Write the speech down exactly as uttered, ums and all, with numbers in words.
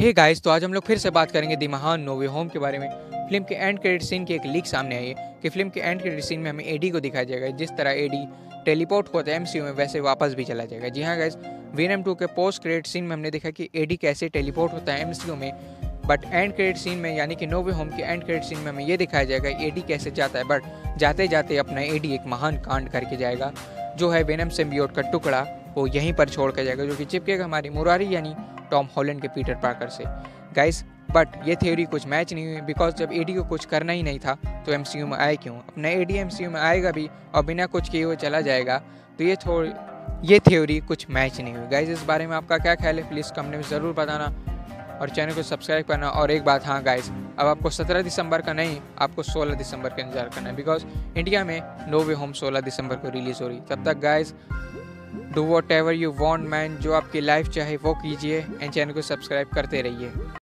Hey guys, तो आज हम लोग फिर से बात करेंगे दी महान नो वे होम के बारे में। फिल्म के एंड क्रेडिट सीन की एक लीक सामने आई है कि फिल्म के एंड क्रेडिट सीन में हमें एडी को दिखाया जाएगा। जिस तरह एडी टेलीपोर्ट होता है एमसीयू में, वैसे वापस भी चला जाएगा। जी हाँ गाइस, वेनम टू के पोस्ट क्रेडिट सीन में हमने देखा कि एडी कैसे टेलीपोर्ट होता है एमसीयू में, बट एंड क्रेडिट सीन में यानी कि नो वे होम के एंड क्रेडिट सीन में हमें ये दिखाया जाएगा एडी कैसे जाता है। बट जाते जाते अपना एडी एक महान कांड करके जाएगा, जो है वेनम सिम्बियोट का टुकड़ा वो यहीं पर छोड़ कर जाएगा, जो कि चिपकेगा हमारी मुरारी यानी टॉम हॉलैंड के पीटर पार्कर से। गाइस, बट ये थ्योरी कुछ मैच नहीं हुई, बिकॉज जब एडी को कुछ करना ही नहीं था तो एमसीयू में आए क्यों? अपना एडी एमसीयू में आएगा भी और बिना कुछ किए हुए चला जाएगा, तो ये थोड़ी ये थ्योरी कुछ मैच नहीं हुई। गाइस, इस बारे में आपका क्या ख्याल है प्लीज़ कमेंट में ज़रूर बताना और चैनल को सब्सक्राइब करना। और एक बात, हाँ गाइस, अब आपको सत्रह दिसंबर का नहीं, आपको सोलह दिसंबर का इंतजार करना है, बिकॉज इंडिया में नो वे होम सोलह दिसंबर को रिलीज़ हो रही। तब तक guys, do whatever you want man, जो आपकी लाइफ चाहे वो कीजिए एंड चैनल को सब्सक्राइब करते रहिए।